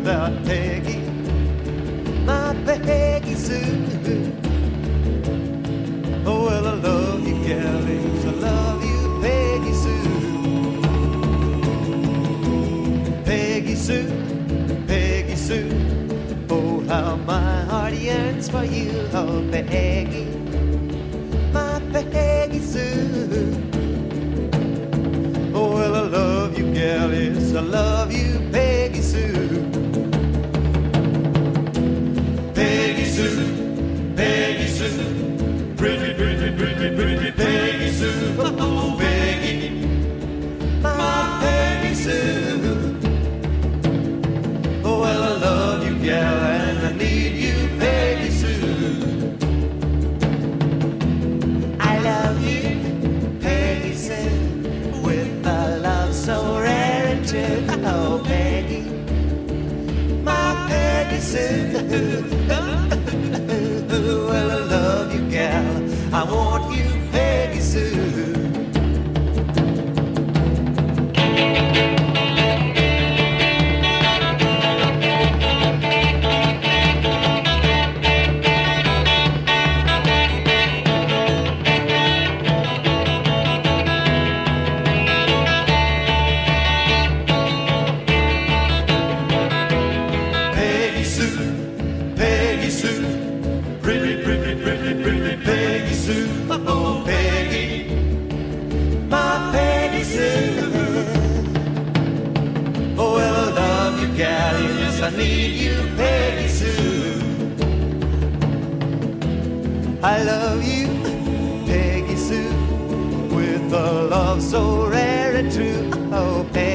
without Peggy, my Peggy Sue. Oh, well, I love you, galleys, I love you, Peggy Sue. Peggy Sue, Peggy Sue. Oh, how my heart yearns for you, oh, Peggy, my Peggy Sue. Oh, well, I love you, galleys, I love you, Peggy Sue. Peggy Sue, Peggy Sue, pretty, pretty, pretty, pretty Peggy Sue. Oh, Peggy, my Peggy Sue. Oh, well, I love you, gal, and I need you, Peggy Sue. I love you, Peggy Sue, with a love so rare and true. Oh, Peggy, my Peggy Sue. Well, I love you, gal, I want you, Peggy Sue. Peggy Sue, Peggy Sue, pretty, pretty, pretty, pretty Peggy Sue. Oh, Peggy, my Peggy Sue. Oh, well, I love you, gal, yes, I need you, Peggy Sue. I love you, Peggy Sue, with a love so rare and true. Oh, Peggy.